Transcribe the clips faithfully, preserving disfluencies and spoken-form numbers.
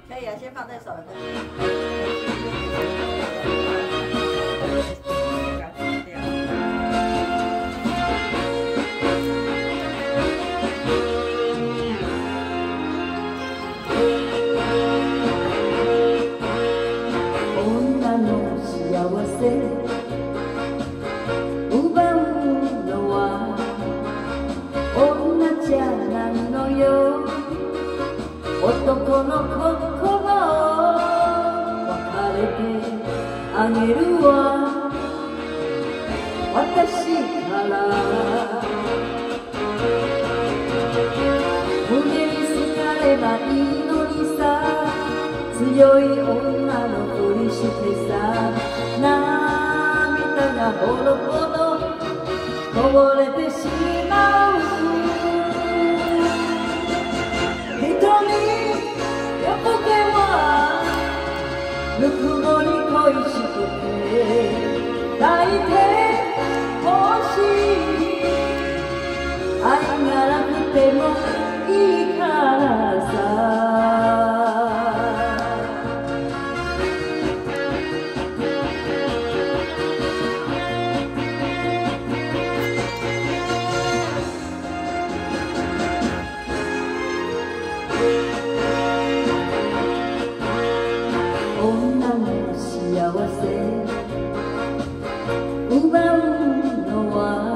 可以啊，先放这首。 女の幸せ奪うのは女じゃないのよ。男の心別れてあげるわ私から胸にすがればいいのにさ強い女のふりしてさ涙がボロボロこぼれてしまう人に横手はぬくもり恋しくて抱いてほしい愛がなくてもいいからさ女の幸せ奪うのは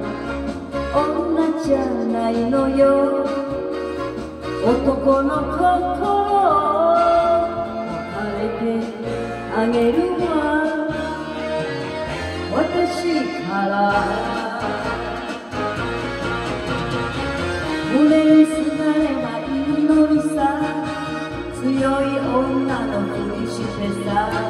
女じゃないのよ。男の心別れてあげるわ私から胸にすがればいいのにさ強い女のふりしてさ